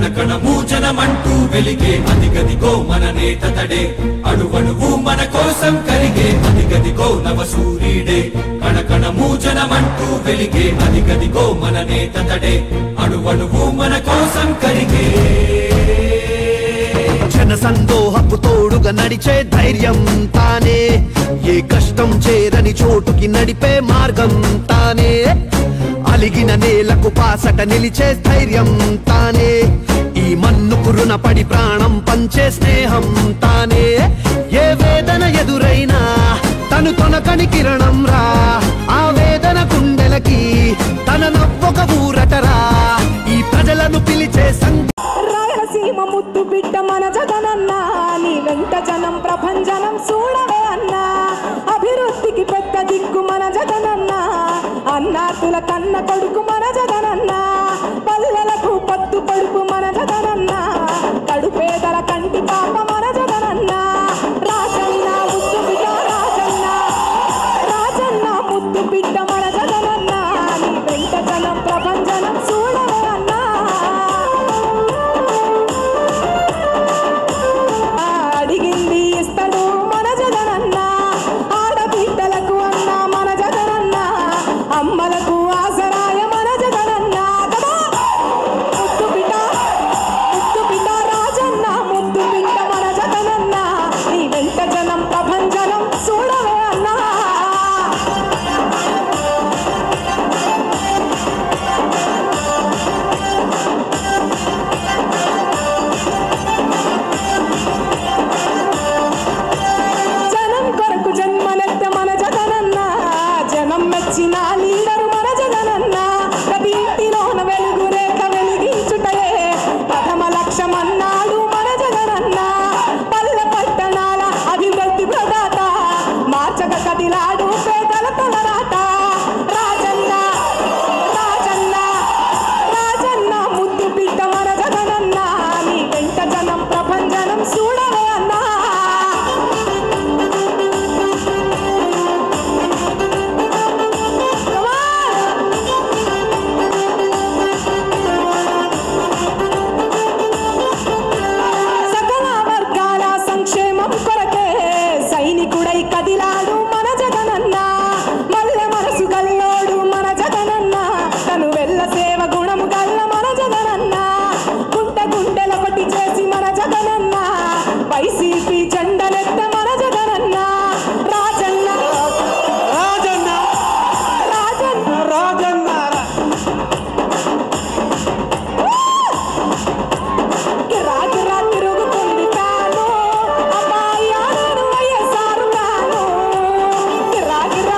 కణకణము జనమంటూ వెలిగే అదిగదిగో మన నేత తడే అణువణువు మన కోసం కరిగే అదిగదిగో నవ సూర్యుడే కణకణము జనమంటూ వెలిగే అదిగదిగో మన నేత తడే అణువణువు మన కోసం కరిగే జన సందోహపు తోడుగా నడిచే ధైర్యం తానే ఏ కష్టం చేరని చోటుకి నడిపే మార్గం తానే అలిగిన నేలకు పాసట నిలిచే ధైర్యం తానే ఈ మన్నుకు రుణపడి ప్రాణం పంచే స్నేహం తానే ఏ వేదన ఎదురైనా తను తొనకని కిరణం రా ఆ వేదన గుండెలకి తన నవ్వొక ఊరటరా ఈ ప్రజలను పిలిచే రాయలసీమ ముద్దు బిడ్డ మన జగనన్న నీ వెంట జనం ప్రభంజనం చూడవే అన్నా అభివృద్ధికి పెద్ద దిక్కు మన జగనన్న అన్నాతుల కన్న కొడుకు మన జగనన్న పల్లెలకు పత్తు పడుపు మన జగనన్న కడుపేదల కంటి పాప మన జగనన్న రాజన్న ముద్దు బిడ్డ రాజన్న ముద్దు బిడ్డ మన జగనన్న నీ వెంట జనం ప్రభంజనం చూడవే అన్నా అడిగింది ఇస్తాడు మన జగనన్న ఆడబిడ్డలకు అన్న మన జగనన్న అమ్మలకు ఆసరాయ మన జగనన్న ముద్దు బిడ్డ రాజన్న ముద్దు బిడ్డ మన జగనన్న నీ వెంట జనం ప్రభంజనం చూడవే అన్నా జనం కొరకు జన్మనెత్త మన జగనన్న జనం మెచ్చిన లీడరు మన జగనన్న ప్రతి ఇంటిలోన వెలుగు రేఖ వెలిగించుటయే ప్రథమ లక్ష్యమన్నాడు మన జగనన్న పల్లె పట్టణాల అభివృద్ధి ప్రదాత మార్చక కదిలాడు పేదల తలరాట రాజన్న ముద్దు బిడ్డ మన జగనన్న నీ వెంట జనం ప్రభంజనం చూడవే అన్నా సకల వర్గాల సంక్షేమం కొరకే సైనికుడై కదిలాడు మన జగనన్న మల్లె మనసు గల్లోడు మన జగనన్న తను వెళ్ళ సేవ గుణము గల్ల మన జగనన్న గుండెలొకటి చేసి మన జగనన్న వైసీపీ జెండనెత్త మన జగనన్న రాజన్న గిరా తిరుగుతుంది ఫ్యాను అబ్బాయి ఆడాను వైఎస్ఆర్ ఫ్యాను గిరా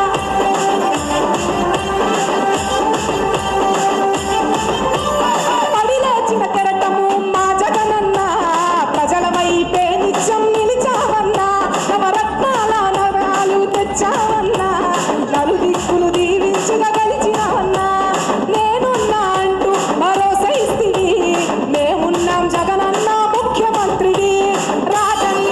పడి లేచిన కెరటము మా జగనన్న ప్రజల వైపే నిత్యం నిలిచావన్నా నవరత్నాల నవరాలు తెచ్చావన్నా నలుదిక్కులు దీవించుగా గెలిచినావన్నా నేనున్నా అంటూ భరోసా ఇస్తివి మేమున్నాం జగనన్న ముఖ్యమంత్రివి రాజన్న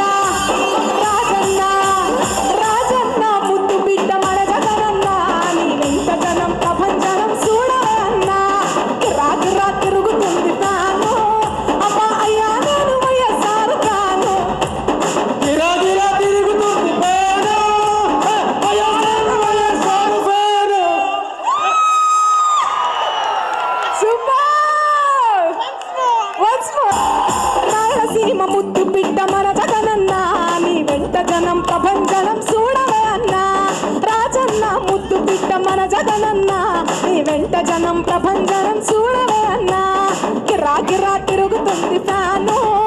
ముద్దు బిడ్డ మన జగనన్న నీ వెంట జనం ప్రభంజనం చూడవే అన్నా గిరా తిరుగుతుంది ఫ్యాను అబ్బా అయ్యా నేను వైఎస్ఆర్ ఫ్యాను గిరా తిరుగుతుంది ఫ్యాను అయ్యా నేను YSR fan super once more Rayalaseema ముద్దు బిడ్డ మన జగనన్న నీ వెంట జనం ప్రభంజనం చూడవే అన్నా రాజన్న ముద్దు బిడ్డ మన జగనన్న నీ వెంట జనం ప్రభంజనం చూడవే అన్నా గిరా తిరుగుతుంది ఫ్యాను